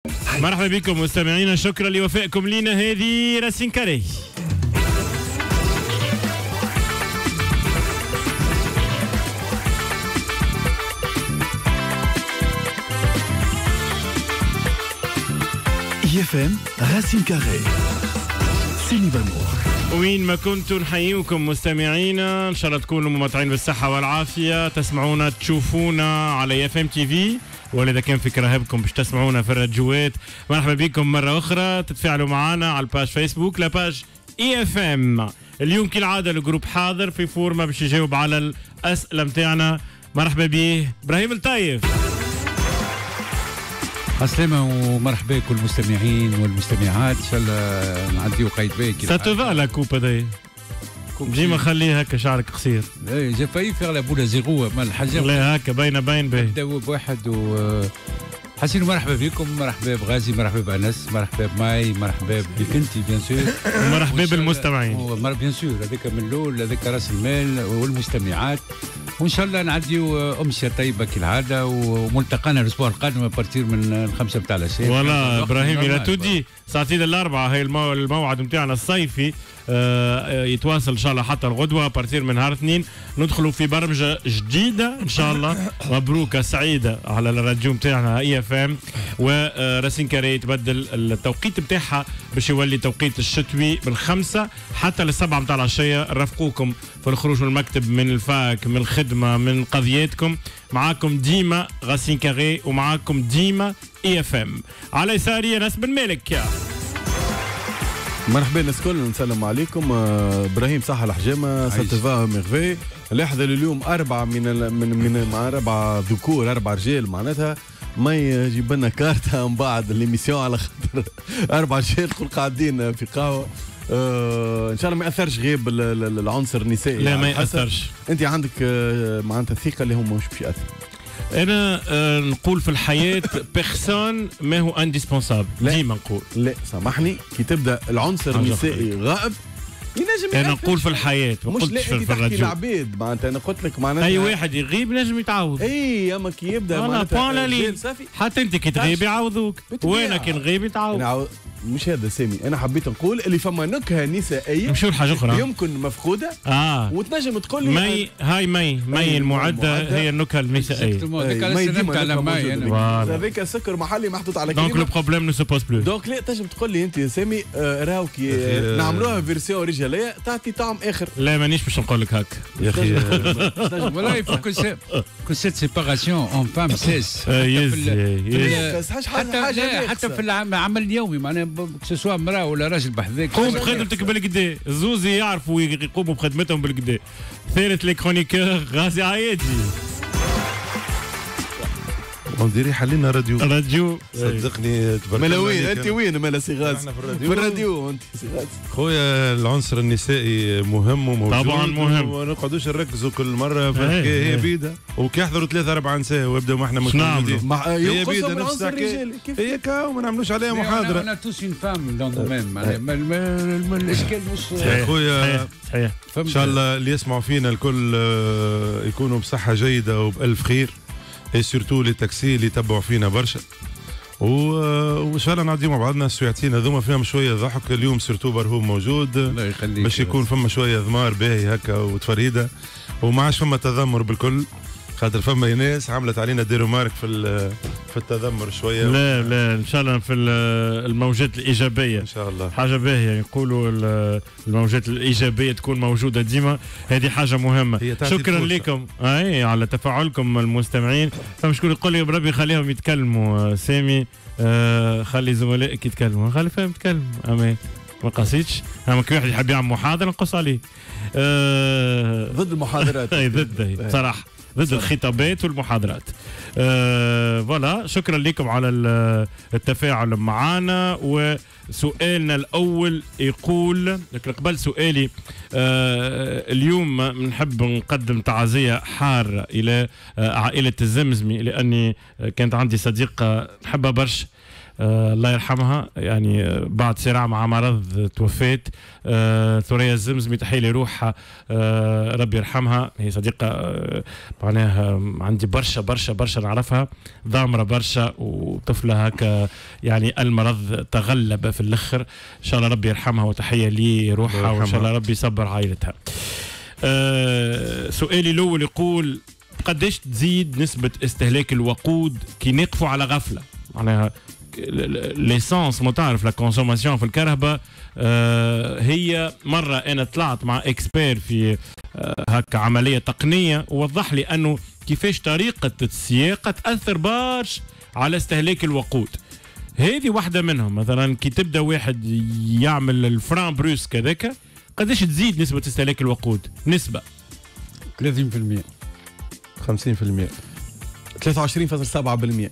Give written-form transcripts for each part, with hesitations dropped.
مرحبا بكم مستمعينا، شكرا لوفائكم لنا. هذه راسين كاري. FM راسين كاري. سيني بنور. وين ما كنتوا نحييكم مستمعينا، ان شاء الله تكونوا ممتعين بالصحه والعافيه. تسمعونا تشوفونا على اف ام تي في، ولا اذا كان في كراهبكم باش تسمعونا في الراديوات. مرحبا بكم مره اخرى، تتفاعلوا معنا على الباج فيسبوك لاباج اي اف ام. اليوم كالعاده الجروب حاضر في فورمه باش يجاوب على الاسئله نتاعنا. مرحبا به ابراهيم الطيف. السلامة ومرحبا كل المستمعين والمستمعات. ان شاء الله نعديو قيد باكي. ساتوفا لا كوب هذايا ديما خليها هكا شعرك قصير. اي جا فاي فيغ لا بولا زيرو ما الحاجه لا هكا باينه باهي. نبداو بواحد و حسين مرحبا بكم، مرحبا بغازي، مرحبا بأنس، مرحبا بماي، مرحبا بك انت بيان سور، مرحبا بالمستمعين بيان سور. هذاك من الاول، هذاك راس المال والمستمعات. وان شاء الله نعديو امسيه طيبه كالعاده، وملتقانا الاسبوع القادم ابارتير من 5 متاع العشيه. والله ابراهيم الى تودي ساعتين الاربعه هي الموعد نتاعنا الصيفي. يتواصل ان شاء الله حتى الغدوه ابارتير من نهار اثنين ندخلوا في برمجه جديده ان شاء الله. مبروكه سعيده على الراديو نتاعنا اي اف ام. وراسين كاري تبدل التوقيت نتاعها باش يولي توقيت الشتوي من 5 حتى ل 7 متاع العشيه. نرافقوكم في الخروج من المكتب، من الفاك، من الخدمه، من قضياتكم. معاكم ديما راسين كاري ومعاكم ديما اي اف ام. على يساري انس بن مالك. مرحبا الناس الكل، نسلم عليكم. ابراهيم صح الحجامه ساتفا ميرفي. اللي اليوم 4 من 4 ذكور 4 رجال، معناتها ما يجيب لنا كارته من بعد الليميسيون على خاطر 4 رجال كل قاعدين في قهوه. ان شاء الله ما ياثرش غيب العنصر النسائي. لا ما ياثرش. انت عندك معناتها الثقه اللي هم مش باش ياثر. انا نقول في الحياه بيرسون ما هو انديسبونسابل، ديما نقول. لا سامحني، كي تبدا العنصر النسائي غائب ينجم. انا نقول في الحياه ما قلتش في الراديو. العباد معناتها انا قلت لك معناتها اي واحد يغيب نجم يتعوض. اي اما كي يبدا معناتها حتى انت كي تغيب يعوضوك، وانا كي نغيب يتعوض. مش هذا سامي، انا حبيت نقول اللي فما نكهه نسائيه نمشيو لحاجه اخرى يمكن مفقوده. وتنجم تقول لي مي هاي مي المعده هي النكهه النسائيه. مي ديما هذاك السكر محلي محطوط على كلمه. دونك لو بروبليم نو سو بوز بلو. دونك لا تنجم تقول لي انت يا سامي راهو كي نعملوها فيرسيون رجاليه تعطي طعم اخر. لا مانيش باش نقول لك هكا يا اخي. والله يفو كو سيت سيباراسيون اون فام سيس. حتى في العمل اليومي معناها سواء امراه ولا راجل بحذاك. قوم بخدمتك بالكدا، الزوزي يعرفوا يقوموا بخدمتهم بالكدا. ثالث لي كرونيكور غازي عايدي. ونديري حلينا راديو صدقني. مالا وين انت؟ وين مالا سي غاز؟ في الراديو انت سي غاز. خويا العنصر النسائي مهم وموجود طبعا مهم، وما نقعدوش نركزوا كل مره في الحكايه. هي بيدا وكي يحضروا 3 4 نساء ويبداو ما احنا مش موجودين. هي بيدا نفس الحكايه. هي كا وما نعملوش عليها محاضره. انا توس اون فام دون دومين. الاشكال مش يا خويا. صحيح. ان شاء الله اللي يسمعوا فينا الكل يكونوا بصحه جيده وبالف خير. اي سورتو لي تاكسي اللي يتبعوا فينا برشا. وان شاء الله نعديو مع بعضنا السويعتين هذوما فيهم شويه ضحك. اليوم سورتو برهوم موجود باش يكون فما شويه ضمار باهي هكا وتفريده، وما عادش فما تذمر بالكل، خاطر فما ناس عملت علينا ديرو مارك في التذمر شويه. لا ان شاء الله في الموجات الايجابيه ان شاء الله حاجه باهيه. يقولوا الموجات الايجابيه تكون موجوده ديما، هذه حاجه مهمه. شكرا لكم على تفاعلكم المستمعين. فما شكون يقول لي بربي خليهم يتكلموا سامي. خلي زملائك يتكلموا، خلي فهم يتكلموا. اما ما قصيتش، اما كي واحد يحب يعمل محاضره نقص عليه. ضد المحاضرات. ضد بصراحه، ضد الخطابات والمحاضرات. فوالا شكرا لكم على التفاعل معنا. وسؤالنا الاول يقول لكن قبل سؤالي، اليوم نحب نقدم تعزيه حاره الى عائله الزمزمي، لاني كانت عندي صديقه نحبها برشا الله يرحمها، يعني بعد صراع مع مرض توفيت. ثريا الزمزمي تحية لروحها، ربي يرحمها. هي صديقة معناها عندي برشا برشا برشا نعرفها، ضامرة برشا وطفلة هكا، يعني المرض تغلب في الأخر. إن شاء الله ربي يرحمها وتحية لروحها، وإن شاء الله ربي يصبر عائلتها. سؤالي الأول يقول قديش تزيد نسبة استهلاك الوقود كي نقفوا على غفلة؟ معناها ليسانس متعرف لا كونسوماسيون في الكهرباء. هي مرة أنا طلعت مع إكسبير في هكا عملية تقنية ووضح لي أنه كيفاش طريقة السياقة تأثر برش على استهلاك الوقود. هذه واحدة منهم. مثلا كي تبدأ واحد يعمل الفران بروس كذاك، قديش تزيد نسبة استهلاك الوقود؟ نسبة 30%، 50%، 23.7%.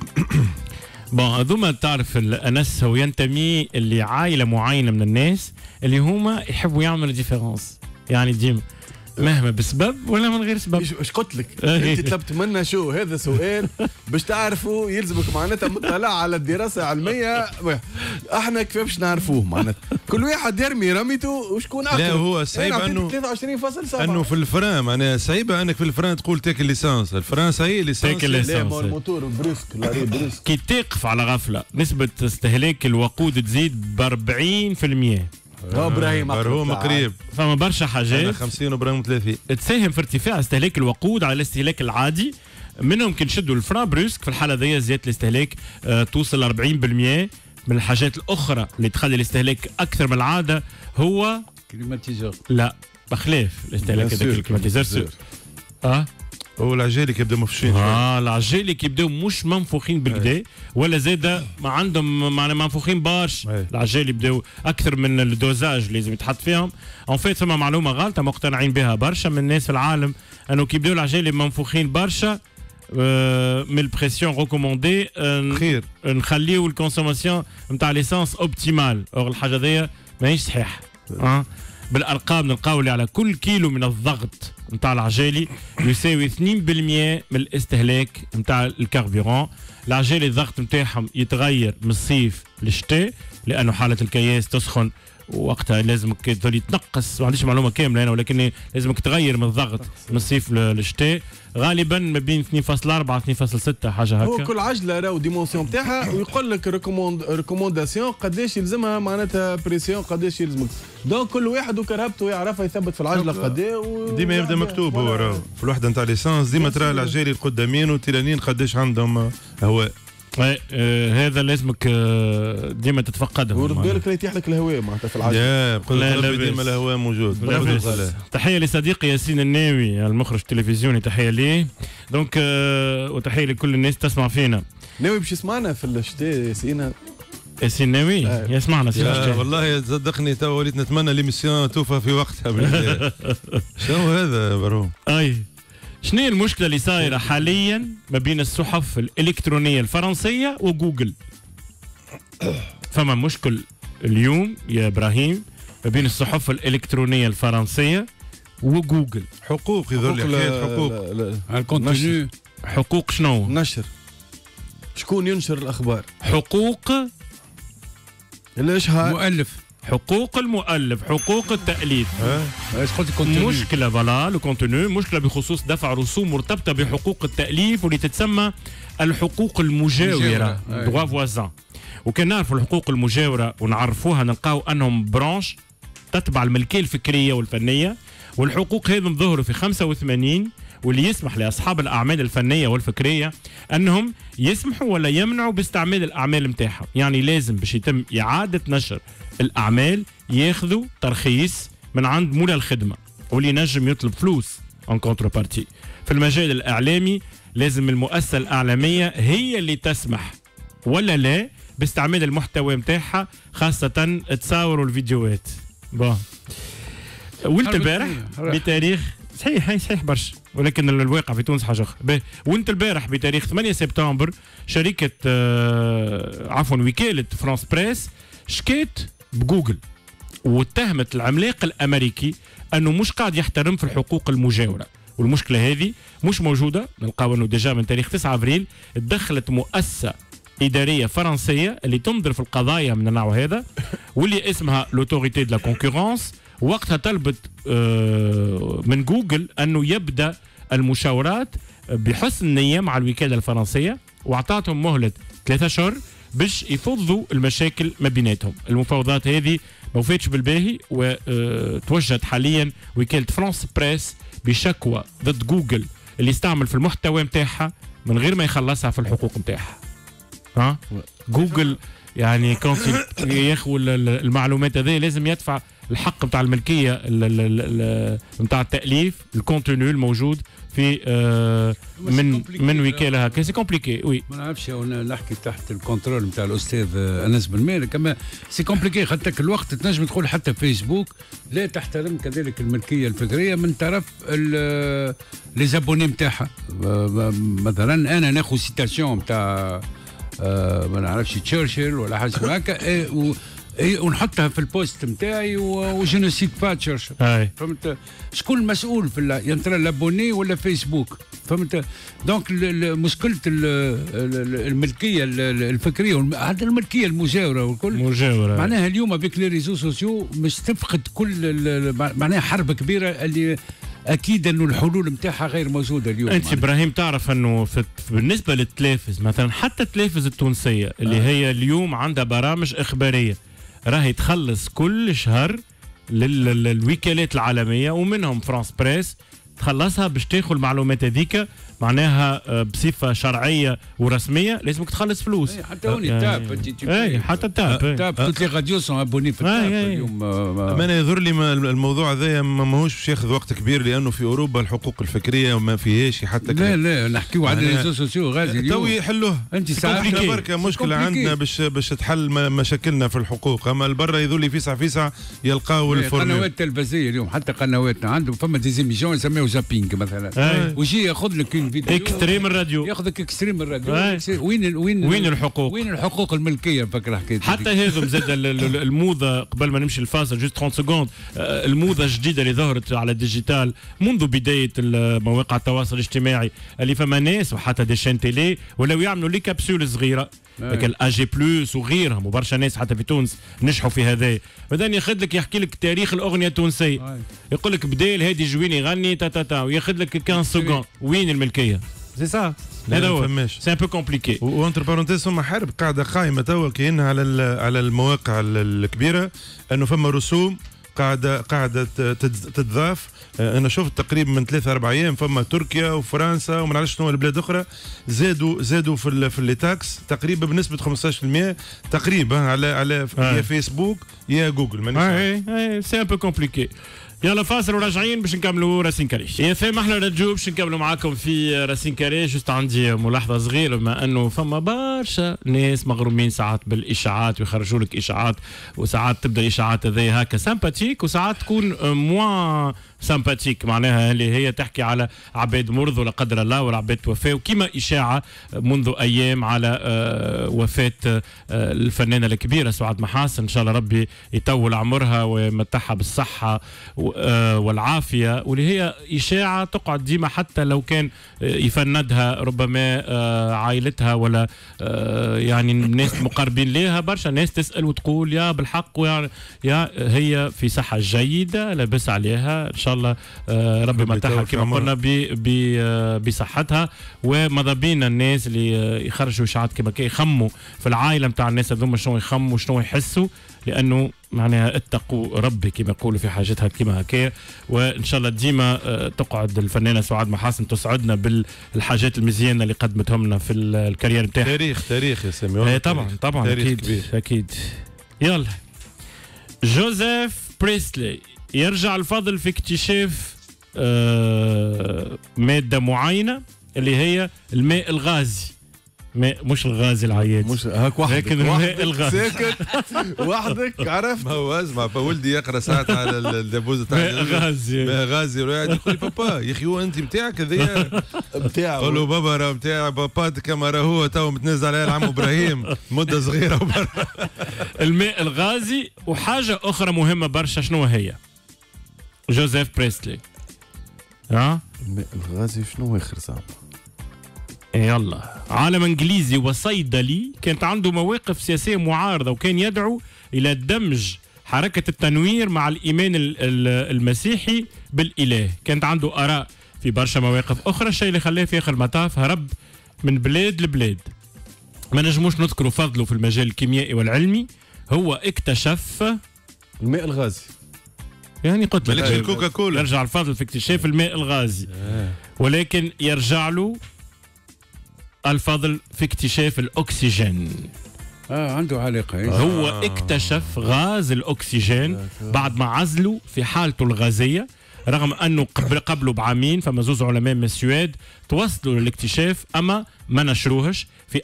بون هذوما تعرف الأنس هو ينتمي اللي عائلة معينة من الناس اللي هما يحبوا يعملوا ديفيرونس، يعني ديما مهما بسبب ولا من غير سبب. ايش قلت لك؟ انت طلبت منا شو هذا سؤال باش تعرفوا، يلزمك معناتها مطلع على الدراسه العلميه. احنا كيف باش نعرفوه؟ معناتها كل واحد يرمي رميته وشكون اكثر. لا هو صعيب انه 23.7 انه في الفران، معناها صعيبه انك في الفران تقول تاكل ليسانس. الفران صحيح ليسانس، تاكل ليسانس. الموتور بريسك لاري بريسك. كي تقف على غفله نسبه استهلاك الوقود تزيد ب 40%. ابراهيم هو قريب. فما برشا حاجات 50 وابراهيم 30 تساهم في ارتفاع استهلاك الوقود على الاستهلاك العادي. منهم كي نشدوا الفران بروسك، في الحاله ذي زياده الاستهلاك توصل 40%. من الحاجات الاخرى اللي تخلي الاستهلاك اكثر من العاده هو كليماتيزور. لا بخلاف الاستهلاك هذاك الكليماتيزور. هو العجالي كيبدا مفشين. العجالي كيبداو مش منفوخين بالكدا، ولا زاده ما عندهم معناها منفوخين بارش. العجالي يبداو اكثر من الدوزاج اللي لازم يتحط فيهم. اون فيت ثم معلومه غلطه مقتنعين بها برشا من الناس في العالم، انه كيبداو العجالي منفوخين برشا من البريسيون ريكوموندي خير نخليو الكونسوماسيون نتاع ليسانس اوبتيمال. اور الحاجه ذي ماهيش صحيحه. بالارقام نلقاو اللي على كل كيلو من الضغط نتاع العجالي يساوي 2% من الاستهلاك نتاع الكاربيرون. العجالي الضغط نتاعهم يتغير من الصيف للشتاء، لانه حاله الكياس تسخن وقتها لازمك يتنقص. ما عنديش معلومه كامله انا، ولكن لازمك تغير من الضغط من الصيف للشتاء، غالبا ما بين 2.4 2.6 حاجه هكا. هو كل عجله راهو ديمونسيون نتاعها ويقول لك ريكومونداسيون قداش يلزمها، معناتها بريسيون قداش يلزمك. دونك كل واحد وكرهبته يعرفها يثبت في العجله قداه. ديما يبدا مكتوب هو راهو في الوحده نتاع ليسانس، ديما ترى العجالي القدامين والتيرانين قداش عندهم هواء. هذا لازمك ديما تتفقدهم. ورد بالك لا يتيح لك الهواء معناتها في العجله. لا ديما الهواء موجود. تحيه لصديقي ياسين الناوي المخرج التلفزيوني، تحيه ليه. دونك وتحيه لكل الناس تسمع فينا. ناوي باش يسمعنا في الشتاء ياسين؟ ياسين ناوي يسمعنا والله صدقني تو وليت نتمنى ليميسيون توفى في وقتها بالله. شنو هذا بروم؟ شنو هي المشكلة اللي صايرة حاليا ما بين الصحف الإلكترونية الفرنسية وجوجل؟ فما مشكل اليوم يا إبراهيم ما بين الصحف الإلكترونية الفرنسية وجوجل. حقوق يظهر لي حكاية حقوق. الكونتوني. حقوق شنو؟ نشر. شكون ينشر الأخبار؟ حقوق الإشهار. مؤلف. حقوق المؤلف، حقوق التأليف. مشكلة فوالا لو كونتوني، مشكلة بخصوص دفع رسوم مرتبطة بحقوق التأليف واللي تتسمى الحقوق المجاورة دغوا فوازان. وكان نعرفوا الحقوق المجاورة ونعرفوها نلقاو أنهم برانش تتبع الملكية الفكرية والفنية، والحقوق هذم ظهروا في 85 واللي يسمح لأصحاب الأعمال الفنية والفكرية أنهم يسمحوا ولا يمنعوا باستعمال الأعمال متاعهم. يعني لازم باش يتم إعادة نشر الأعمال ياخذوا ترخيص من عند مولا الخدمة، واللي ينجم يطلب فلوس en contrepartie. في المجال الإعلامي لازم المؤسسة الإعلامية هي اللي تسمح ولا لا باستعمال المحتوى متاعها، خاصة تصاوروا الفيديوهات. ولت البارح بتاريخ صحيح برشا، ولكن الواقع في تونس حاجه اخرى. وانت البارح بتاريخ 8 سبتمبر شركه وكاله فرانس بريس شكيت بجوجل واتهمت العملاق الامريكي انه مش قاعد يحترم في الحقوق المجاوره. والمشكله هذه مش موجوده، نلقاو انه ديجا من تاريخ 9 ابريل تدخلت مؤسسه اداريه فرنسيه اللي تنظر في القضايا من النوع هذا، واللي اسمها لوتوريتي دو لا كونكورونس. وقتها طلبت من جوجل انه يبدا المشاورات بحسن نيه مع الوكاله الفرنسيه، واعطتهم مهله 3 أشهر باش يفضوا المشاكل ما بيناتهم. المفاوضات هذه ما وفاتش بالباهي، وتوجهت حاليا وكاله فرانس بريس بشكوى ضد جوجل اللي استعمل في المحتوى نتاعها من غير ما يخلصها في الحقوق نتاعها. ها جوجل يعني كان ياخذ المعلومات هذه لازم يدفع الحق نتاع الملكيه نتاع التاليف، الكونتوني الموجود في من وكاله هكا. سي كومبليكي وي. ما نعرفش نحكي تحت الكنترول نتاع الاستاذ انس بن مالك، اما سي كومبليكي خاطر الوقت تنجم تقول حتى فيسبوك لا تحترم كذلك الملكيه الفكريه من طرف لي زابوني نتاعها. مثلا انا ناخذ سيتاسيون نتاع ما نعرفش تشرشل ولا حاجه هكا ونحطها في البوست نتاعي وجو سيت با تشرشل. فهمت شكون المسؤول في ينترى لابوني ولا فيسبوك؟ فهمت دونك مشكله الملكيه الفكريه هذه الملكيه المجاوره والكل مجاوره. معناها اليوم بك لي ريزو سوسيو مش تفقد كل معناها حرب كبيره اللي اكيد انه الحلول نتاعها غير موجوده اليوم. انت ابراهيم تعرف انه بالنسبه للتلافز مثلا، حتى التلافز التونسيه اللي هي اليوم عندها برامج اخباريه راهي تخلص كل شهر للوكالات العالميه ومنهم فرانس بريس، تخلصها باش تاخذ المعلومات هذيك معناها بصفه شرعيه ورسميه لازمك تخلص فلوس. حتى هوني تاب حتى تاب توت لي راديو سون ابوني في التاب اليوم. انا يظهر لي الموضوع هذا ماهوش باش ياخذ وقت كبير، لانه في اوروبا الحقوق الفكريه وما فيهاش حتى لا نحكيو على الريزو سوسيو غازي اليوم تو يحلوه. انت ساعات بركه مشكله عندنا باش تحل مشاكلنا في الحقوق، اما البرا يظهر لي فيسع يلقاو الفورمول. قنوات تلفزيونيه اليوم حتى قنواتنا عندهم فما ديزيميسيون يسميو زابينج مثلا، ويجي ياخذ لك اكستريم الراديو، ياخذك اكستريم الراديو. وين الحقوق؟ وين الحقوق الملكيه؟ فكره حكيت حتى هذم زاد الموضه قبل ما نمشي الفاصل جوست 30 سكوند. الموضه الجديده اللي ظهرت على الديجيتال منذ بدايه مواقع التواصل الاجتماعي، اللي فما ناس وحتى دي شين تيلي ولاو يعملوا لي كابسول صغيره الاي جي بلس وغيرها، وبرشا ناس حتى في تونس نجحوا في هذا. بعدين ياخذ لك يحكي لك تاريخ الاغنيه التونسيه، يقول لك بدال هادي جويني يغني تا وياخذ لك 15 سكوند. وين الملكيه؟ سي سا هذا هو سي ان بو كومبليكي. وانتر بارونتيز ثم حرب قاعده قائمه توا كاينها على المواقع الكبيره، انه فما رسوم قاعده تتضاف. انا شفت تقريبا من 3-4 ايام فما تركيا وفرنسا وما نعرفش شنو البلاد الاخرى زادوا في اللي تاكس تقريبا بنسبه 15% تقريبا على يا فيسبوك يا جوجل. مانيش سي ان بو كومبليكي. يلا فاصل وراجعين باش نكملوا راسين كاري. يا سلام احنا رجعوا باش نكملوا معاكم في راسين كاري. جست عندي ملاحظه صغيره، بما انه فما برشا ناس مغرومين ساعات بالاشاعات ويخرجوا لك اشاعات، وساعات تبدا الاشاعات هذه هكا سامباتيك وساعات تكون موان سامباتيك، معناها اللي هي تحكي على عباد مرضوا لا قدر الله ولا عباد توفوا، وكما اشاعه منذ ايام على وفاه الفنانه الكبيره سعاد محاسن، ان شاء الله ربي يطول عمرها ويمتعها بالصحه والعافيه، واللي هي اشاعه تقعد ديما حتى لو كان يفندها ربما عائلتها ولا يعني الناس المقربين لها. برشا ناس تسال وتقول يا بالحق يا هي في صحه جيده لابس عليها، ان شاء الله ربي يمتعها كما قلنا بصحتها. وماذا بينا الناس اللي يخرجوا اشاعات كما كي يخموا في العائله نتاع الناس هذوما شنو يخموا شنو يحسوا، لانه معناها اتقوا ربي كما يقولوا في حاجتها كما هكايا. وان شاء الله ديما تقعد الفنانه سعاد محاسن تسعدنا بالحاجات المزيانه اللي قدمتهم لنا في الكارير نتاعها. تاريخ يا سامي. طبعا اكيد كبير. اكيد. يلا جوزيف بريسلي يرجع الفضل في اكتشاف ماده معينه اللي هي الماء الغازي. مش الغازي العياد، مش هاك وحدك، لكن الماء الغازي ساكت وحدك. عرفت ما هو اسمع ولدي يقرا ساعات على الدبوزه تاع ماء غازي. ماء غازي ويقعد يقول لي بابا يا اخي هو انت نتاعك هذايا نتاعو. قول له بابا راه نتاع بابا كما راه هو تو متنازل عليه العم ابراهيم مده صغيره وبرا. الماء الغازي. وحاجه اخرى مهمه برشا، شنو هي؟ جوزيف بريسلي الماء الغازي شنو اخر صعب؟ يلا عالم انجليزي وصيدلي كانت عنده مواقف سياسيه معارضه وكان يدعو الى دمج حركه التنوير مع الايمان المسيحي بالاله. كانت عنده اراء في برشا مواقف اخرى، الشيء اللي خلاه في اخر المطاف هرب من بلاد لبلاد. ما نجموش نذكروا فضله في المجال الكيميائي والعلمي. هو اكتشف الماء الغازي. يعني قلت لك مالكش الكوكا كولا، يرجع الفضل في اكتشاف الماء الغازي، ولكن يرجع له الفضل في اكتشاف الاكسجين. عنده علاقه. هو اكتشف غاز الاكسجين بعد ما عزله في حالته الغازيه، رغم انه قبله بعامين فما زوز علماء من السويد توصلوا للاكتشاف اما ما نشروهش. في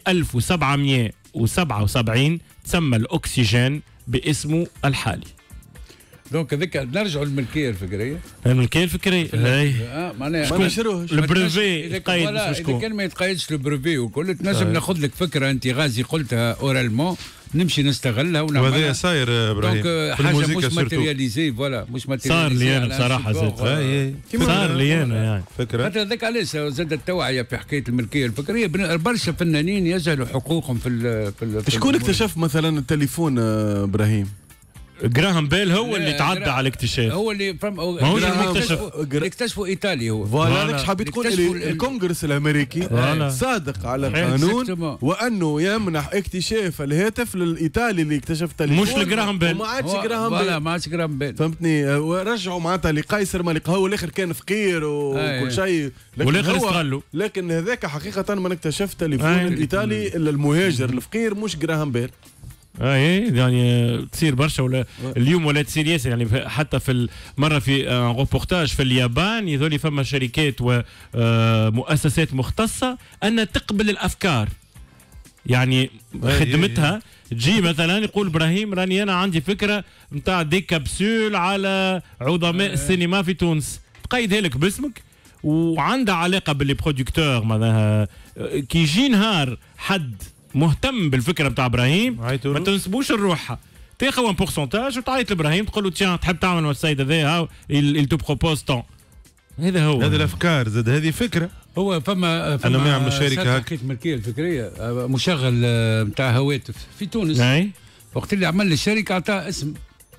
1777 تسمى الاكسجين باسمه الحالي. دونك هذيك نرجعوا للملكيه الفكريه. الملكيه الفكريه هاي معناها ما نشروهش البريفي اذا قايد كان ما يتقيدش البريفي وكل تنجم ناخذ لك فكره انت غازي قلتها اورالمون نمشي نستغلها ونعملها. وهذا صاير ابراهيم دونك حاجه مش ماتيرياليزي فوالا مش صار لي ماتيرياليزي انا بصراحه صار لي انا يعني فكره. خاطر هذاك علاش زاد التوعيه في حكايه الملكيه الفكريه. برشا فنانين يجهلوا حقوقهم في شكون اكتشف مثلا التليفون ابراهيم؟ جراهام بيل هو اللي تعدى على الاكتشاف. هو اللي هو اللي اكتشفوا ايطالي. هو فوالا حبيت تقول الكونغرس الامريكي صادق على القانون وانه يمنح اكتشاف الهاتف للايطالي اللي اكتشف التليفون مش لجراهام بيل. وما عادش جراهام بيل. ما عادش جراهام بيل فهمتني. ورجعوا معناتها لقيصر ما لقى. هو الاخر كان فقير وكل شيء والاخر استغلوا. لكن هذاك حقيقه من اكتشف تليفون الايطالي المهاجر الفقير مش جراهام بيل. يعني تصير برشا ولا اليوم ولا تصير ياسر. يعني حتى في مره في روبورتاج في اليابان يذولي فما شركات ومؤسسات مختصه ان تقبل الافكار. يعني خدمتها تجي مثلا يقول ابراهيم راني انا عندي فكره نتاع دي كابسول على عظماء السينما في تونس، تقيدها لك باسمك وعندها علاقه باللي برودكتور. معناها كي يجي نهار حد مهتم بالفكره بتاع ابراهيم ما تنسبوش الروحها، تاخذ ان بورسنتاج وتعيط لابراهيم تقول له تيان تحب تعمل السيد هذا هاو il te propose tant. هذا هو هذه الافكار زاد هذه فكره. هو فما انه ما يعملوا شركه حكيت الملكيه الفكريه مشغل نتاع هواتف في تونس. وقت اللي عمل لي الشركه عطاه اسم،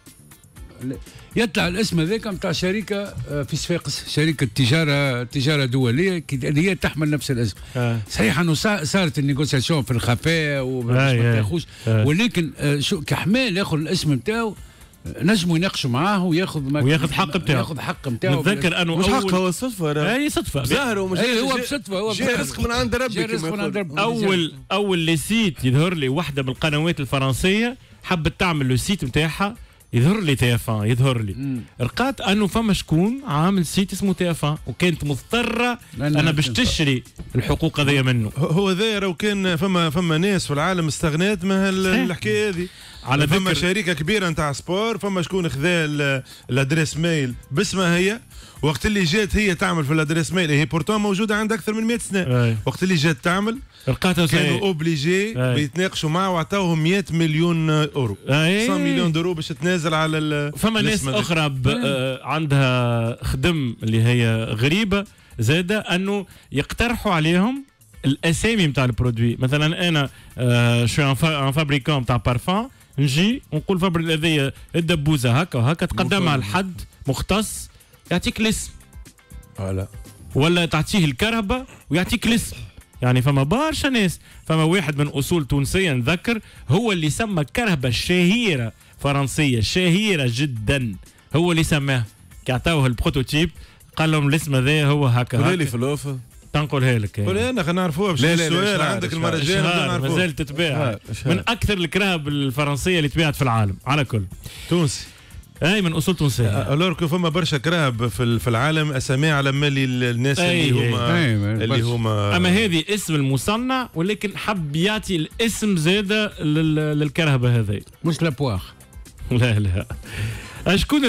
يطلع الاسم هذاك نتاع شركه في صفاقس، شركه تجاره دوليه اللي هي تحمل نفس الاسم. صحيح انه صارت النيغوسياسيون في الخفاء وما تاخوش، ولكن شو كحمال ياخذ الاسم نتاعو نجموا يناقشوا معاه وياخذ حق نتاعو. ياخذ حق نتاعو. نتذكر انه مش حق، هو صدفه. اي صدفه ظاهر مش هو بصدفه. هو جاي رزق من عند ربي. اول لي سيت يظهر لي واحده من القنوات الفرنسيه حبت تعمل لو سيت نتاعها يظهر لي تيفان. يظهر لي لقات انه فما شكون عامل سيت اسمه تيفان وكانت مضطره انا باش تشري الحقوق هذيا منه. هو ذا لو كان فما ناس في العالم استغنات من الحكايه هذه. على فما شركه كبيره نتاع سبور، فما شكون خذا الادريس ميل باسمها هي، وقت اللي جات هي تعمل في الادريس ميل هي بورتون موجوده عندها اكثر من 100 سنه. وقت اللي جات تعمل كانوا اوبليجي بيتناقشوا معه وعطاوهم 100 مليون اورو 100 مليون دورو باش تنازل على فما ناس اخرى عندها خدم اللي هي غريبه زاده انه يقترحوا عليهم الاسامي نتاع البرودوي. مثلا انا شو ان فابريكون نتاع بارفان، نجي ونقول فابريك هذيا الدبوزه هكا وهكا، تقدمها لحد مختص يعطيك الاسم. ولا تعطيه الكرهبه ويعطيك الاسم. يعني فما برشا ناس. فما واحد من اصول تونسيه نذكر هو اللي سمى الكرهبه الشهيره فرنسيه شهيره جدا، هو اللي سماها. كي عطاوه البروتوتيب قال لهم الاسم هذا هو هكا. قولي لي في الاوفر تنقلها لك. قول انا خلينا نعرفوها باش السؤال عندك المره الجايه نعرفوها. مازال تتباع من اكثر الكرهب الفرنسيه اللي تباعت في العالم على كل. تونسي. اي من اصول تونسيه. الوركو فما برشا كرهب في العالم اسامي على مالي الناس اللي هما اما هذه اسم المصنع، ولكن حب يعطي الاسم زاده للكرهبه هذه. مش لابواغ. لا شكون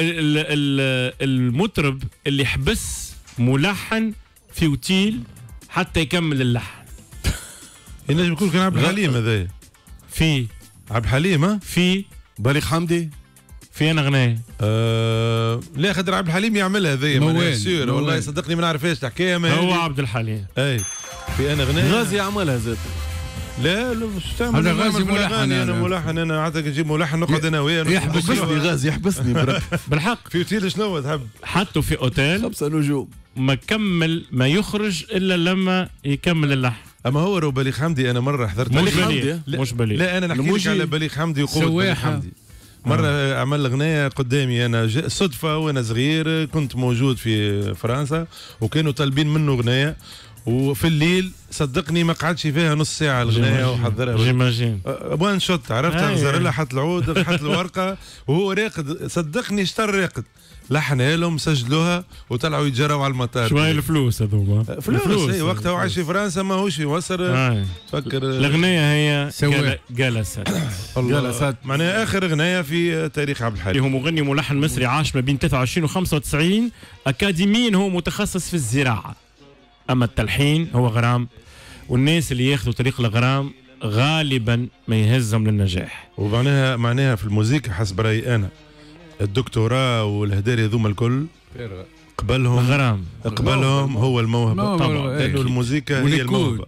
المطرب اللي حبس ملحن في اوتيل حتى يكمل اللحن؟ ينجم يكون كان عبد الحليم. هذايا في عبد الحليم. في بليغ حمدي. في انا غنايه. لا خاطر عبد الحليم يعملها هذايا. والله صدقني ما نعرفهاش الحكايه. هو عبد الحليم. اي في انا غنايه غازي عملها زاد. لا مش تعمل هذا غازي ملحن. انا ملحن، انا عادك نجيب ملحن نقعد انا وياه يحبسني غازي يحبسني بالحق في اوتيل شنو تحب؟ حطوا في اوتيل 5 نجوم ما كمل ما يخرج الا لما يكمل اللحن. اما هو رو بليغ حمدي انا مره حضرت مش بليغ بليغ حمدي. مش بليغ. لا انا نحكي لك على بليغ حمدي وقوة بليغ حمدي. مرة عمل أغنية قدامي أنا صدفة وأنا صغير كنت موجود في فرنسا وكانوا طالبين منه أغنية وفي الليل صدقني ما قعدش فيها نص ساعة الأغنية وحضرها جيماجين وان شوت عرفت نزر لها حط العود حط الورقة وهو راقد صدقني اشتر راقد لحنها لهم سجلوها وطلعوا يتجروا على المطار. شوية الفلوس هذوما فلوس هي وقتها هو عايش في فرنسا ماهوش في مصر. تفكر الأغنية هي جلست معناها آخر أغنية في تاريخ عبد الحليم. هو مغني ملحن مصري عاش ما بين 23 و 95 أكاديميا هو متخصص في الزراعة أما التلحين هو غرام والناس اللي ياخذوا طريق الغرام غالبا ما يهزهم للنجاح. ومعناها في الموسيقى حسب رأيي أنا الدكتوراه والهداري هذوما الكل قبلهم غرام قبلهم هو الموهبة طبعا لأنه الموسيقى هي الموهبة.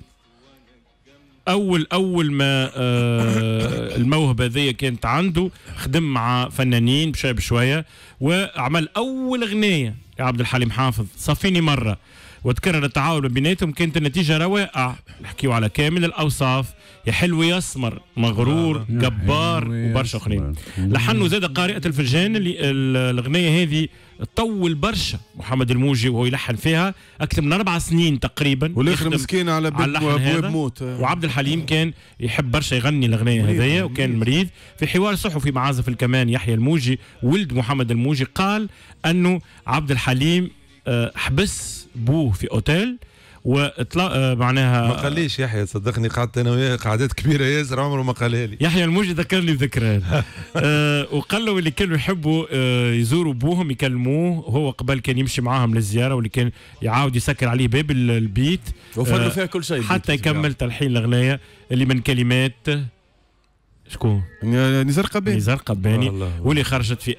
أول ما الموهبة ذي كانت عنده خدم مع فنانين بشوية وعمل أول أغنية عبد الحليم حافظ صفيني مرة وتكرر التعاون بيناتهم كانت النتيجة روائع. نحكيو على كامل الأوصاف يا حلو يسمر مغرور جبار وبرشا اخرين. لحنوا زاد قارئة الفنجان اللي الأغنية هذه طول برشا محمد الموجي وهو يلحن فيها أكثر من 4 سنين تقريبا والاخر مسكين على باب موت. وعبد الحليم كان يحب برشا يغني الأغنية هذيا وكان مريض. في حوار صحفي مع عازف الكمان يحيى الموجي ولد محمد الموجي قال أنه عبد الحليم حبس بوه في اوتيل واطلع معناها ما قاليش يحيى صدقني قعدت انا وياه قعدات كبيره ياسر عمره ما قالها لي. يحيى الموجي ذكرني بذكرى وقال له اللي كانوا يحبوا يزوروا بوهم يكلموه هو قبل كان يمشي معاهم للزياره واللي كان يعاود يسكر عليه باب البيت وفروا فيها كل شيء حتى يكمل تلحين الاغنيه اللي من كلمات شكون؟ نزار قباني. نزار قباني واللي خرجت في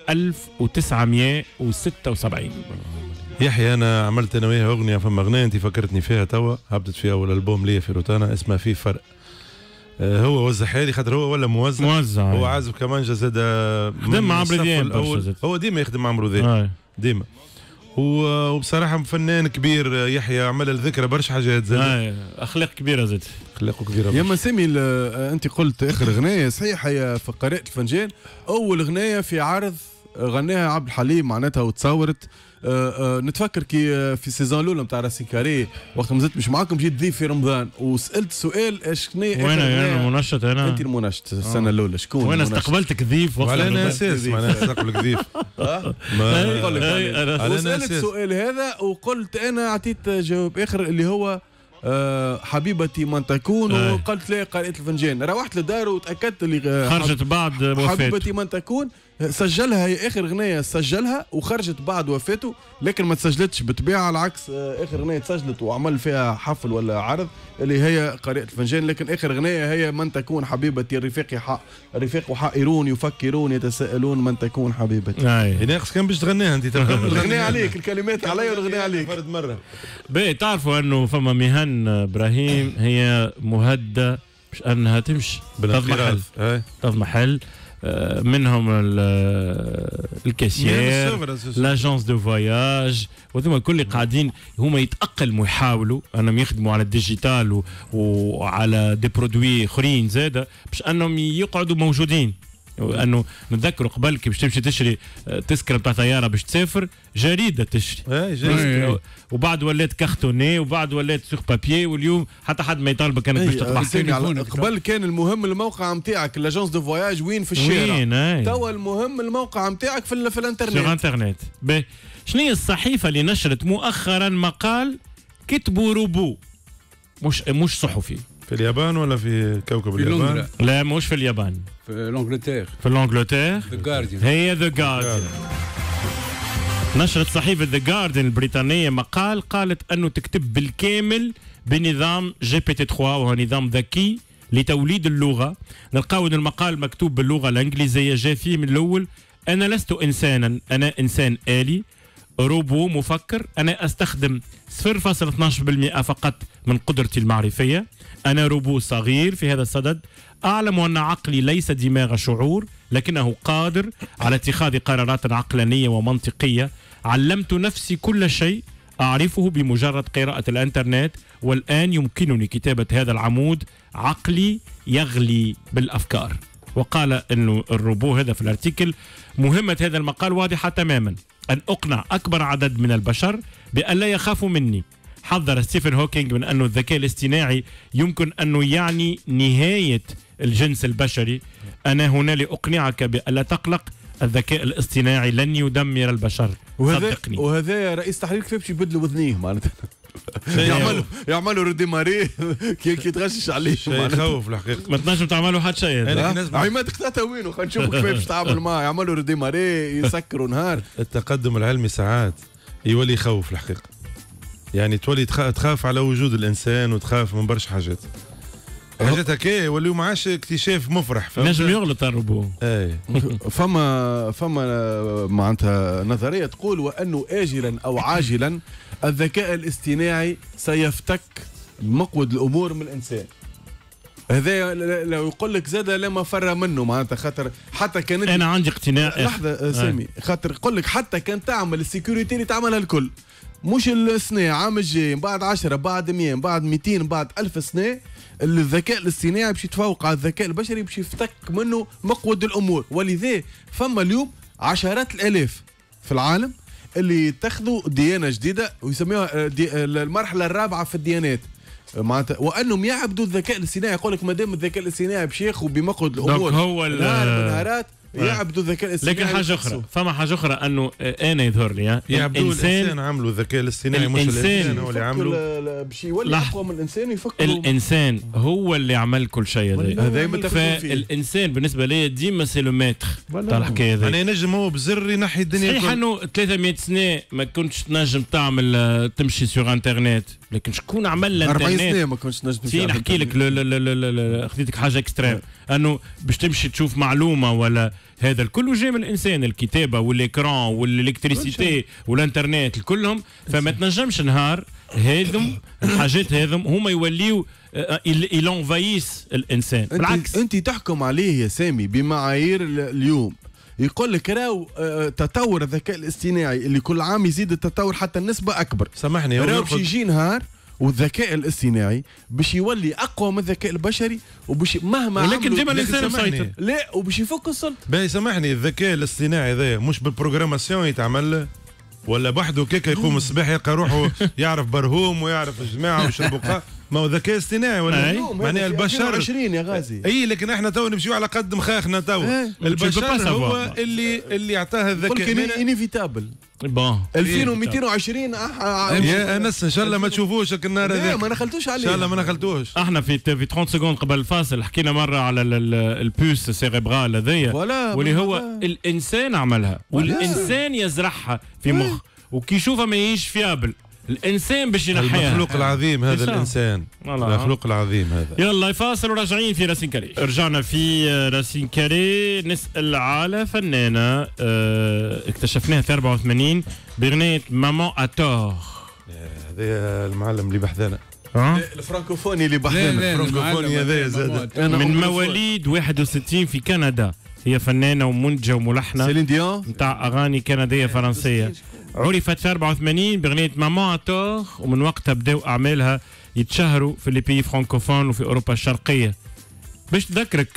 1976. يحيى انا عملت انا وياه اغنيه فما اغنيه انت فكرتني فيها توا هبطت في اول البوم ليا في روتانا اسمها في فرق. هو وزعها لي خاطر هو ولا موزع هو عازف كمان زاد خدم مع عمرو دياب هو ديما يخدم مع عمرو دياب ديما وبصراحه فنان كبير يحيى عمل الذكرى برشا حاجات زاد اخلاق كبيره زاد اخلاقه كبيره يا ما سامي انت قلت اخر اغنيه صحيح هي في قارئة الفنجان اول اغنيه في عرض غناها عبد الحليم معناتها وتصورت نتفكر كي في سيزون الاولى نتاع راسي كاري وقت ما زدت مش معاكم جيت ضيف في رمضان وسالت سؤال اشكني وين انا المنشط انا انت المنشط السنه الاولى شكون وانا استقبلتك ضيف وقت على انا اساس معناها استقبلك ضيف ما سالت السؤال هذا وقلت انا اعطيت جواب اخر اللي هو حبيبتي من تكون وقلت لا قارئة الفنجان. روحت للدار وتاكدت اللي خرجت بعد وفاته حبيبتي من تكون سجلها هي اخر اغنيه سجلها وخرجت بعد وفاته لكن ما تسجلتش بالطبيعه على عكس اخر اغنيه تسجلت وعمل فيها حفل ولا عرض اللي هي قارئة الفنجان لكن اخر اغنيه هي من تكون حبيبتي الرفاق حائرون يفكرون يتساءلون من تكون حبيبتي. ناقص كان باش تغنيها انت الاغنيه عليك الكلمات علي والاغنيه عليك فرد مره. باهي تعرفوا انه فما مهن ابراهيم هي مهدة مش انها تمشي تضمحل منهم الكاسيير لاجونس دو فواياج وثم الكل قاعدين هما يتأقلموا يحاولوا انهم يخدموا على الديجيتال وعلى دي برودوي اخرين زاده باش انهم يقعدوا موجودين. انه نتذكروا قبل كي باش تمشي تشري تذكره بتاع طياره باش تسافر جريده تشري وبعد ولات كارتوني وبعد ولات سوغ بابيي واليوم حتى حد ما يطالبك انك باش تطبع. قبل كان المهم الموقع نتاعك لاجونس دو فواياج وين في الشارع توا المهم الموقع نتاعك في الانترنت في الانترنت. شنو هي الصحيفه اللي نشرت مؤخرا مقال كتبوا روبو مش صحفي في اليابان ولا في كوكب اليابان؟ لا مش في اليابان في الانجلتير هي ذا جارديان نشرت صحيفة ذا جارديان البريطانية مقال قالت أنه تكتب بالكامل بنظام GPT-3 وهو نظام ذكي لتوليد اللغة. نلقاو أن المقال مكتوب باللغة الإنجليزية جاء فيه من الأول أنا لست إنسانا أنا إنسان آلي روبو مفكر، أنا أستخدم 0.12% فقط من قدرتي المعرفية، أنا روبو صغير في هذا الصدد، أعلم أن عقلي ليس دماغ شعور لكنه قادر على اتخاذ قرارات عقلانية ومنطقية، علمت نفسي كل شيء أعرفه بمجرد قراءة الإنترنت، والآن يمكنني كتابة هذا العمود، عقلي يغلي بالأفكار. وقال أنه الروبو هذا في الارتيكل مهمة هذا المقال واضحة تماما، أن أقنع أكبر عدد من البشر بأن لا يخافوا مني. حذر ستيفن هوكينج من أن الذكاء الاصطناعي يمكن أنه يعني نهاية الجنس البشري. أنا هنا لأقنعك بأن لا تقلق، الذكاء الاصطناعي لن يدمر البشر، صدقني. وهذا رئيس تحرير كيف باش يبدلوا وذنيه معناتها يعملوا روديماري كي يتغشش عليه. شيء يخوف الحقيقه. ما تنجم تعملوا حتى شيء. عماد اختاتها وينه؟ خلينا نشوفوا كيف باش تعامل معاه. يعملوا روديماري يسكروا نهار. التقدم العلمي ساعات يولي يخوف الحقيقه، يعني تولي تخاف على وجود الانسان وتخاف من برشا حاجات هكا، وليو ما عادش اكتشاف مفرح. نجم يغلط الروبو. اي فما معناتها نظريه تقول وانه اجلا او عاجلا الذكاء الاصطناعي سيفتك مقود الامور من الانسان. هذا لو يقول لك زاد لا مفر منه معناتها، خاطر حتى كانت انا عندي اقتناع. لحظه سامي، خاطر يقول لك حتى كان تعمل السيكوريتي اللي تعملها الكل، مش السنه عام الجاي بعد 10 بعد 100 بعد 200 بعد 1000 سنه الذكاء الاصطناعي باش يتفوق على الذكاء البشري باش يفتك منه مقود الامور. ولذا فما اليوم عشرات الالاف في العالم اللي يتخذوا ديانه جديده ويسميوها المرحله الرابعه في الديانات معناتها، وانهم يعبدوا الذكاء الاصطناعي. يقول لك ما دام الذكاء الاصطناعي باش ياخذ بمقود الامور هو نهار من نهارات يعبدوا الذكاء الاصطناعي. لكن حاجه اخرى، فما حاجه اخرى انه انا يظهر لي يعبدوا الانسان، عملوا الذكاء الاصطناعي مش الانسان هو اللي عملوا باش يولي اقوى من الانسان يفكروا. الانسان هو اللي عمل كل شيء هذا متفقين فيه. فالانسان بالنسبه لي ديما سي لو ماتر تاع الحكايه هذه. انا ينجم هو بزر ينحي الدنيا. صحيح انه 300 سنه ما كنتش تنجم تعمل تمشي سور انترنت، لكن شكون عمل الانترنت؟ 40 سنه ما كنتش نجم تمشي. نحكي لك خديتك حاجه اكستريم، انه باش تمشي تشوف معلومه ولا هذا الكل جاي من الانسان، الكتابه والاكران والالكتريسيتي والانترنت كلهم. فما تنجمش نهار هذم الحاجات هذم هما يوليو يلونفايس الانسان. بالعكس انت تحكم عليه يا سامي بمعايير اليوم. يقول لك راو تطور الذكاء الاصطناعي اللي كل عام يزيد التطور حتى النسبه اكبر. سامحني، راو باش يجي نهار والذكاء الاصطناعي باش يولي اقوى من الذكاء البشري وباش مهما ولكن ديما الانسان مسيطر. لا وباش يفك السلطه. باهي سامحني، الذكاء الاصطناعي هذا مش بالبروغراماسيون يتعمل ولا بحده كيكا يقوم الصباح يلقى روحه يعرف برهوم ويعرف الجماعه ويشربوا قهوه؟ ما هو ذكاء اصطناعي ولا معناها البشر 20 يا غازي. اي لكن احنا تو نمشيو على قد مخاخنا تو. البشر هو اللي اعطاه الذكاء. انيفيتابل بون 2220 يا انس ان شاء الله ما تشوفوش النهار هذا. ما نخلتوش عليه ان شاء الله ما نخلتوش. احنا في 30 سكوند قبل الفاصل حكينا مره على البوس سيريبرال هذيا واللي هو الانسان عملها والانسان يزرعها في مخ وكي يشوفها ما يجيش فيابل. الانسان باش ينحيها. المخلوق العظيم هذا الانسان، المخلوق العظيم هذا. يلا فاصل وراجعين في راسين كاري. رجعنا في راسين كاري نسال على فنانه اكتشفناها في 84 بغنية مامان اتور. هذا المعلم اللي بحثنا الفرانكوفوني اللي بحثنا. الفرانكوفوني هذا زاد من مواليد 61 في كندا. هي فنانه ومنتجه وملحنه سيلين ديون نتاع اغاني كنديه فرنسيه. عرفت في 84 بغنية مامان اتور، ومن وقتها بداو اعمالها يتشهروا في لي بيي فرانكوفون وفي اوروبا الشرقيه. باش تذكرك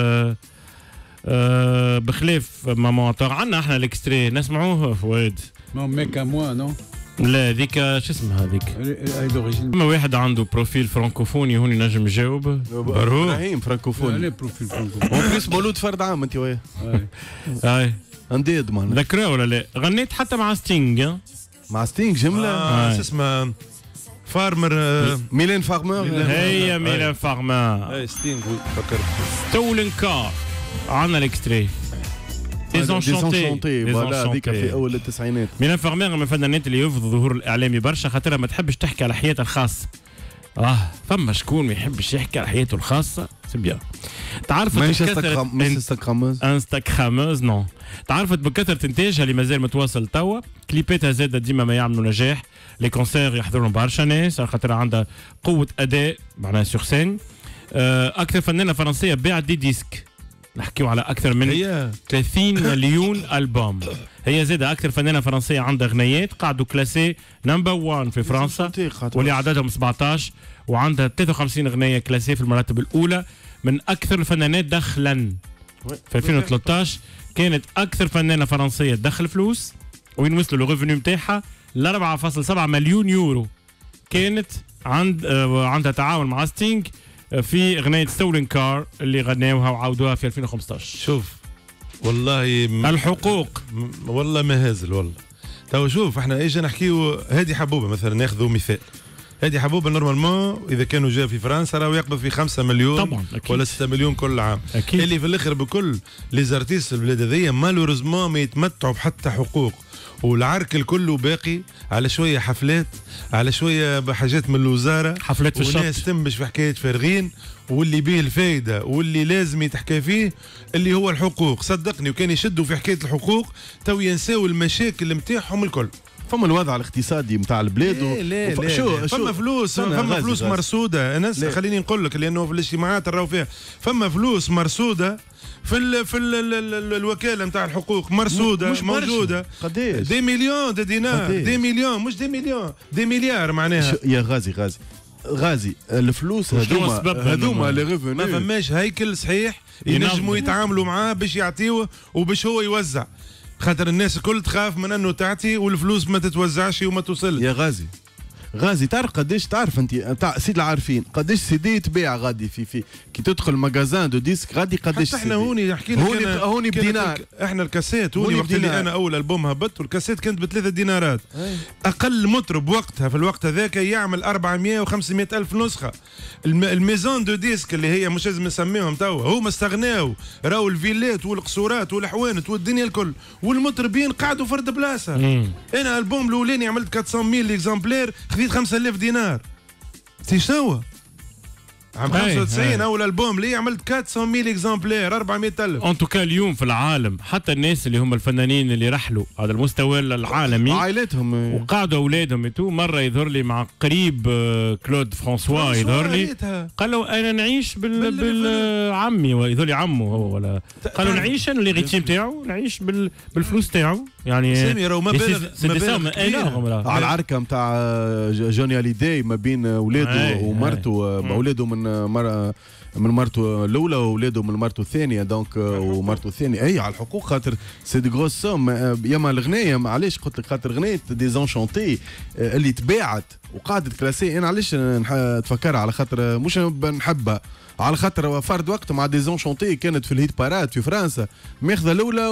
بخلاف مامان اتور عندنا احنا الاكستري نسمعوه فؤاد. ميكا موا نو لا ذيك شو اسمها هذيك؟ ما واحد عنده بروفيل فرانكوفوني هون ينجم يجاوب. ابراهيم فرانكوفوني. بروفيل فرانكوفوني. وبليس مولود فرد عام انت وياه. اي انديد مان. ذكراه ولا لا؟ غنيت حتى مع ستينج. مع ستينج جمله. شو اسمه فارمر ميلان فارمر. هي ميلان فارمر. اي ستينج فكرت. ستولن كار عندنا الاكستري. ديزونشونتي فوالا هذيك في اول التسعينات. ميلان فارمر من الفنانات اللي يرفض الظهور الاعلامي برشا خاطرها ما تحبش تحكي على حياتها الخاصه. فما شكون ما يحبش يحكي على حياته الخاصه سبيا. تعرفت مش انستغراموز انستغراموز نو. تعرفت بكثره انتاجها اللي مازال متواصل توا. كليباتها زاده ديما ما يعملوا نجاح. لي كونسير يحضرون برشا ناس على خاطر عندها قوه اداء معناها سور سين. اكثر فنانه فرنسيه باعت دي ديسك. نحكيو على اكثر من 30 مليون البوم. هي زاده اكثر فنانه فرنسيه عندها اغنيات قاعدوا كلاسي نمبر 1 في فرنسا واللي عددهم 17 وعندها 53 اغنيه كلاسي في المراتب الاولى. من اكثر الفنانات دخلا في 2013 كانت اكثر فنانه فرنسيه تدخل فلوس وين وصلوا الريفينيو نتاعها ل 4.7 مليون يورو. كانت عندها تعاون مع ستينج في اغنيه ستولن كار اللي غناوها وعاودوها في 2015. شوف والله الحقوق والله ما هازل والله. تو شوف احنا اجا نحكيو هادي حبوبه مثلا ناخذوا مثال. هادي حبوبه نورمالمون اذا كانوا جا في فرنسا راهو يقبض في 5 مليون طبعا أكيد. ولا 6 مليون كل عام. أكيد. اللي في الاخر بكل لي زارتيست البلاد هذيا مالوريزمون ما يتمتعوا بحتى حقوق والعرك الكل باقي على شويه حفلات على شويه بحاجات من الوزاره حفلات في الشط وناس تنبش في حكايه فارغين واللي بيه الفايده واللي لازم يتحكى فيه اللي هو الحقوق. صدقني وكان يشدوا في حكايه الحقوق تو ينساو المشاكل نتاعهم الكل. فما الوضع الاقتصادي نتاع البلاد لا فما فلوس مرصوده. الناس خليني نقول لك لانه في الاجتماعات نراو فيها فما فلوس مرصوده في الوكاله نتاع الحقوق مرصوده مش موجوده. قداش؟ دي مليون دي دينار دي مليون مش دي مليون دي مليار معناها. يا غازي الفلوس هذوما لي ريفوني ما فماش هيكل صحيح ينجموا يتعاملوا معاه باش يعطيوه وباش هو يوزع. خاطر الناس الكل تخاف من انه تعطي والفلوس ما تتوزعش وما توصلش. يا غازي تعرف قداش تعرف انت سيد العارفين قداش سيدي يتباع غادي في كي تدخل ماغازان دو ديسك غادي قداش احنا هوني نحكي لك هوني بدينار. احنا الكاسيت هوني وقت اللي انا اول البوم هبط والكاسيت كانت ب3 دينارات. اقل مطرب وقتها في الوقت هذاك يعمل 400 و500 الف نسخه. الميزون دو ديسك اللي هي مش لازم نسميهم توا هما استغناو راهو الفيلات والقصورات والحوانت والدنيا الكل والمطربين قعدوا فرد بلاصه. انا البوم الاولاني عملت 400,000 اكزامبلير خذيت 5000 دينار. سي شنو عام 95 اول البوم لي عملت 400,000 اكزامبلير 400,000. ان توكا اليوم في العالم حتى الناس اللي هم الفنانين اللي رحلوا على المستوى العالمي عائلتهم وقعدوا اولادهم يتو مره يظهر لي مع قريب كلود فرانسوا يظهر لي قال له انا نعيش بالعمي ويظهر لي عمه هو ولا قال له نعيش انا اللي غيتشي نتاعو نعيش بالفلوس تاعو يعني سامي راهو مبالغ على العركه نتاع جوني هاليداي ما بين اولاده ومرته اولاده من مرته الاولى واولاده من مرته الثانيه دونك ومرته الثانيه اي على الحقوق خاطر سي دي غروس سوم. ياما الغنايه علاش قلت لك خاطر غنايه ديزونشونتي اللي تباعت وقعدت كلاسي انا علاش تفكرها على خاطر مش نحبها على خاطر فرد وقت مع ديزونشونتي كانت في الهيت بارات في فرنسا ماخذه الاولى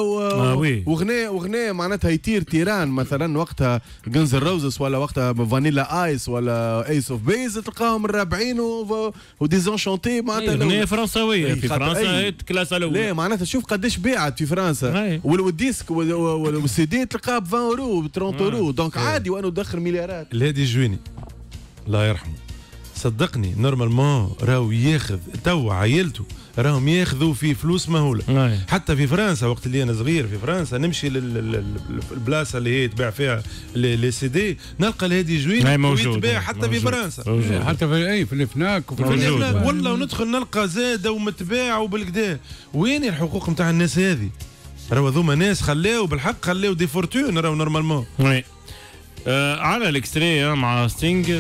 وغناء معناتها يطير تيران مثلا وقتها جنز الروزس ولا وقتها فانيلا ايس ولا ايس اوف بيز تلقاهم الرابعين وديزونشونتي معناتها اغنيه فرنساويه في فرنسا هيت كلاس الاولى. لا معناتها شوف قداش باعت في فرنسا والديسك والسي دي تلقاه ب 20 اورو ب 30 اورو دونك عادي وانا ندخل مليارات. الهادي الجويني الله يرحمه صدقني نورمالمون راهو ياخذ تو عائلته راهم ياخذوا في فلوس مهوله. حتى في فرنسا وقت اللي انا صغير في فرنسا نمشي للبلاصه اللي هي تباع فيها لي سي دي نلقى الهادي جوين ويتباع حتى في فرنسا حتى في الفناك والله وندخل نلقى زاده ومتباع وبالكدا. وين الحقوق نتاع الناس هذه؟ راهو هذوما ناس خلاو بالحق خلاو دي فورتون راهو نورمالمون. على الاكستري مع ستينج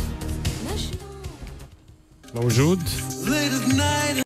موجود.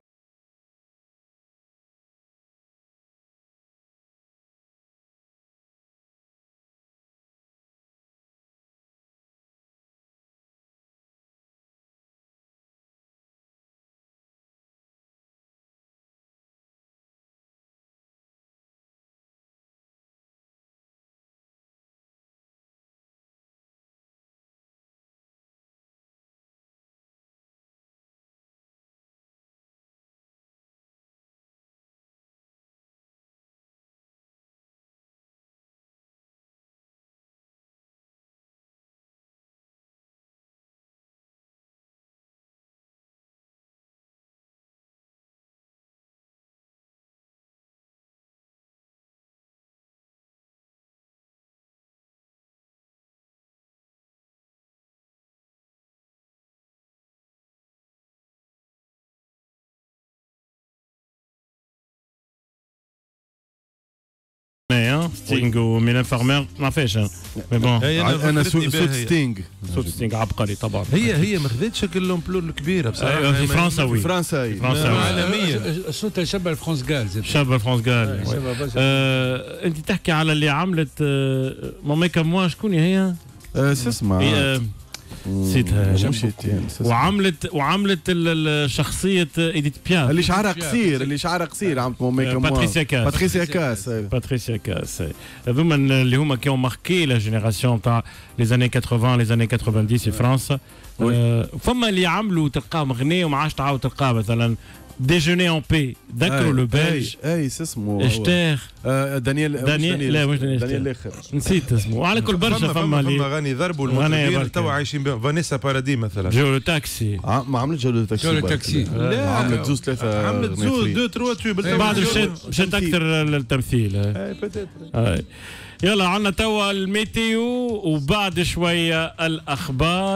ستينغ وميلان فارمير ما فيش مي بون انا سوت ستينغ ستينغ عبقري طبعا. هي ما خذتش الامبلور الكبيره بصراحه في فرنسا وي فرنسا عالميا. الصوت شبه الفرنس جال شبه فرنس جال. انت تحكي على اللي عملت ماميكا موا شكون هي؟ شو اسمها؟ نسيتها. وعملت الشخصية إيديت بياف اللي شعرها قصير عملت ماميكا موا باتريسيا كاس هذوما اللي هما كي اون ماركي لا جينيراسيون تاع لي زاني 80 لي زاني 90 في فرنسا. فما اللي يعملوا تلقاه مغني وما عادش تعاود تلقاه مثلا ديجوني اون بي. ذكروا لو بلج اي اسمه اشتاخ دانيال لا مش دانيال الاخر نسيت اسمه. وعلى كل برشا فما اللي غني ضربوا المطربين توا عايشين بهم. فانيسا بارادي مثلا جو تاكسي ما عملت جو تاكسي لا عملت زوز ثلاثه عملت زوز 2 3 تيوب بعد مشيت اكثر للتمثيل. يلا عنا توا الميتيو وبعد شويه الاخبار.